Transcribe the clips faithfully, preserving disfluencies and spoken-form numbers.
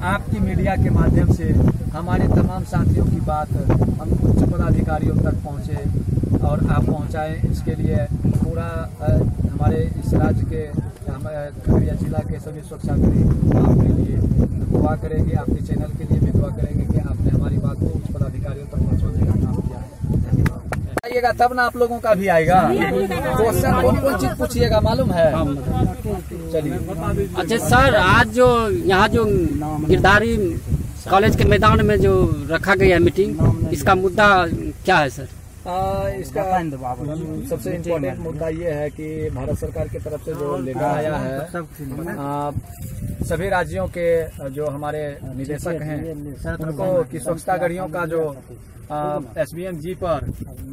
आपकी मीडिया के माध्यम से हमारे तमाम साथियों की बात हम उच्च पदाधिकारियों तक पहुँचे और आप पहुँचाएँ। इसके लिए पूरा हमारे इस राज्य के खगड़िया जिला के सभी स्वच्छाग्रही आपके लिए दुआ करेंगे, आपके चैनल के लिए भी दुआ करेंगे कि आपने हमारी बात को उच्च पदाधिकारियों तक पहुँचाने का काम किया है। आइएगा तब ना आप लोगों का भी आएगा। क्वेश्चन कौन कौन चीज पूछिएगा मालूम है? चलिए। अच्छा सर, आज जो यहाँ जो गिरधारी कॉलेज के मैदान में जो रखा गया मीटिंग, इसका मुद्दा क्या है सर? आ, इसका सबसे इम्पोर्टेंट मुद्दा ये है कि भारत सरकार की तरफ से जो लेटर आया है, आ, सभी राज्यों के जो हमारे निदेशक हैं उनको कि स्वच्छता गढ़ियों का जो एस बी एम जी पर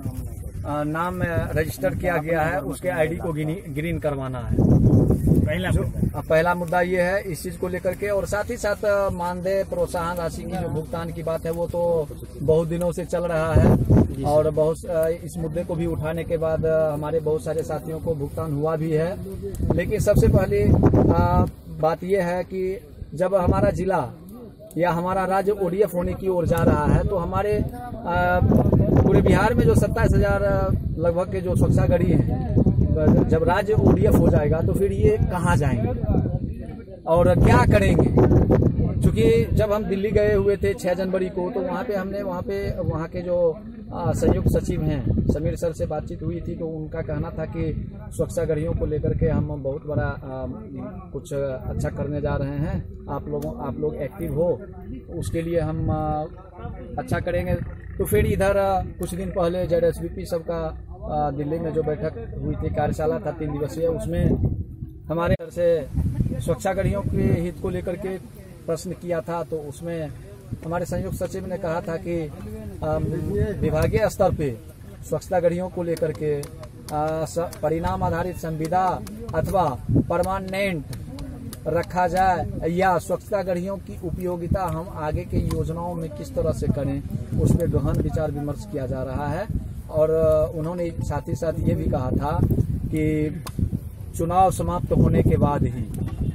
आ, नाम रजिस्टर किया गया है उसके आईडी को ग्रीन करवाना है। पहला मुद्दा पहला मुद्दा ये है इस चीज को लेकर के। और साथ ही साथ मानदेय प्रोत्साहन राशि की जो भुगतान की बात है वो तो बहुत दिनों से चल रहा है और बहुत इस मुद्दे को भी उठाने के बाद हमारे बहुत सारे साथियों को भुगतान हुआ भी है। लेकिन सबसे पहले आ, बात यह है कि जब हमारा जिला या हमारा राज्य ओडीएफ होने की ओर जा रहा है तो हमारे आ, पूरे बिहार में जो सत्ताईस हजार लगभग के जो स्वच्छाग्रही हैं, जब राज्य ओडीएफ हो जाएगा तो फिर ये कहाँ जाएंगे और क्या करेंगे? क्योंकि जब हम दिल्ली गए हुए थे छह जनवरी को तो वहाँ पे हमने वहाँ पे वहाँ के जो संयुक्त सचिव हैं समीर सर से बातचीत हुई थी तो उनका कहना था कि स्वच्छाग्रहियों को लेकर के हम बहुत बड़ा आ, कुछ अच्छा करने जा रहे हैं, आप लोगों आप लोग एक्टिव हो, उसके लिए हम आ, अच्छा करेंगे। तो फिर इधर कुछ दिन पहले जेड एस बी पी सब का दिल्ली में जो बैठक हुई थी, कार्यशाला था तीन दिवसीय, उसमें हमारे तरफ से स्वच्छाग्रहियों के हित को लेकर के प्रश्न किया था। तो उसमें हमारे संयुक्त सचिव ने कहा था कि विभागीय स्तर पे स्वच्छताग्रहियों को लेकर के परिणाम आधारित संविदा अथवा परमानेंट रखा जाए या स्वच्छताग्रहियों की उपयोगिता हम आगे के योजनाओं में किस तरह से करें, उस पर गहन विचार विमर्श किया जा रहा है। और उन्होंने साथ ही साथ ये भी कहा था कि चुनाव समाप्त होने के बाद ही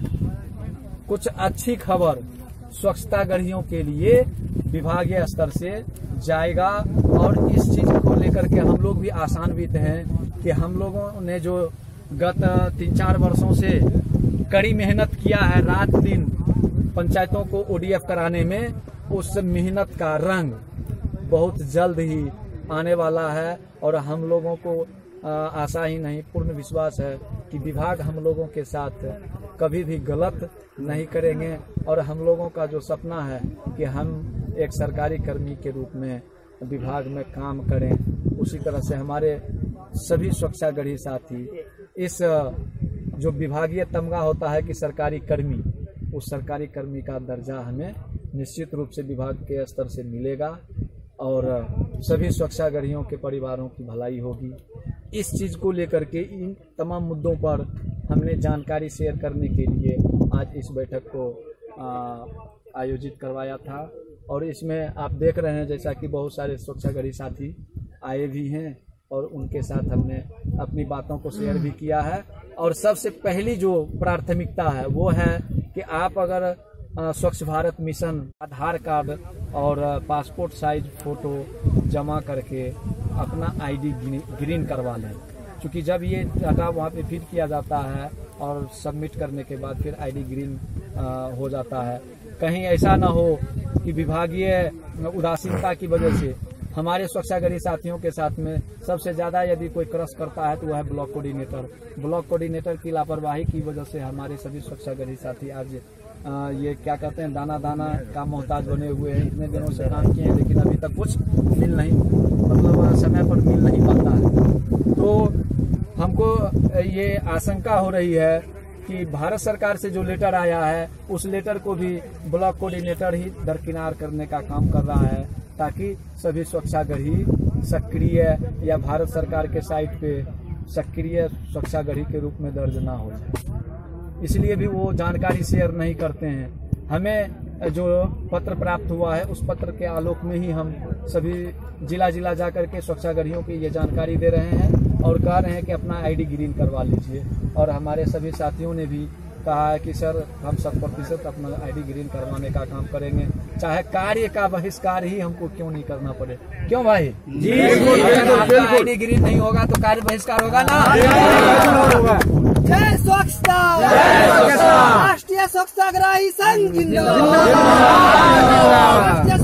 कुछ अच्छी खबर स्वच्छताग्रहियों के लिए विभागीय स्तर से जाएगा। और इस चीज को लेकर के हम लोग भी आशान्वित हैं कि हम लोगों ने जो गत तीन चार वर्षों से कड़ी मेहनत किया है रात दिन पंचायतों को ओडीएफ कराने में, उस मेहनत का रंग बहुत जल्द ही आने वाला है। और हम लोगों को आशा ही नहीं पूर्ण विश्वास है कि विभाग हम लोगों के साथ कभी भी गलत नहीं करेंगे। और हम लोगों का जो सपना है कि हम एक सरकारी कर्मी के रूप में विभाग में काम करें, उसी तरह से हमारे सभी स्वच्छाग्रही साथी इस जो विभागीय तमगा होता है कि सरकारी कर्मी, उस सरकारी कर्मी का दर्जा हमें निश्चित रूप से विभाग के स्तर से मिलेगा और सभी स्वच्छाग्रहियों के परिवारों की भलाई होगी। इस चीज को लेकर के इन तमाम मुद्दों पर हमने जानकारी शेयर करने के लिए आज इस बैठक को आ, आयोजित करवाया था। और इसमें आप देख रहे हैं जैसा कि बहुत सारे स्वच्छाग्रही साथी आए भी हैं और उनके साथ हमने अपनी बातों को शेयर भी किया है। और सबसे पहली जो प्राथमिकता है वो है कि आप अगर स्वच्छ भारत मिशन आधार कार्ड और पासपोर्ट साइज फोटो जमा करके अपना आईडी ग्रीन करवा लें, क्योंकि जब ये डाटा वहाँ पे फीड किया जाता है और सबमिट करने के बाद फिर आईडी ग्रीन हो जाता है। कहीं ऐसा ना हो कि विभागीय उदासीनता की वजह से हमारे स्वच्छाग्रही साथियों के साथ में सबसे ज्यादा यदि कोई क्रॉस करता है तो वह है ब्लॉक कोऑर्डिनेटर। ब्लॉक कोऑर्डिनेटर की लापरवाही की वजह से हमारे सभी स्वच्छाग्रही साथी आज आ, ये क्या कहते हैं दाना दाना का मोहताज बने हुए हैं। इतने दिनों से काम किए हैं लेकिन अभी तक कुछ मिल नहीं मतलब समय पर मिल नहीं पाता है। तो हमको ये आशंका हो रही है कि भारत सरकार से जो लेटर आया है उस लेटर को भी ब्लॉक कोऑर्डिनेटर ही दरकिनार करने का काम कर रहा है, ताकि सभी स्वच्छाग्रही सक्रिय या भारत सरकार के साइट पे सक्रिय स्वच्छाग्रही के रूप में दर्ज ना हो जाए, इसलिए भी वो जानकारी शेयर नहीं करते हैं। हमें जो पत्र प्राप्त हुआ है उस पत्र के आलोक में ही हम सभी जिला जिला जाकर के स्वच्छाग्रहियों की ये जानकारी दे रहे हैं और कह रहे हैं कि अपना आईडी ग्रीन करवा लीजिए। और हमारे सभी साथियों ने भी कहा है कि सर हम शत प्रतिशत अपना आईडी ग्रीन करवाने का काम करेंगे, चाहे कार्य का बहिष्कार ही हमको क्यों नहीं करना पड़े। क्यों भाई जी? आईडी ग्रीन नहीं होगा तो कार्य बहिष्कार होगा ना। जय स्वच्छता, राष्ट्रीय स्वच्छताग्रही संघ जिंदाबाद।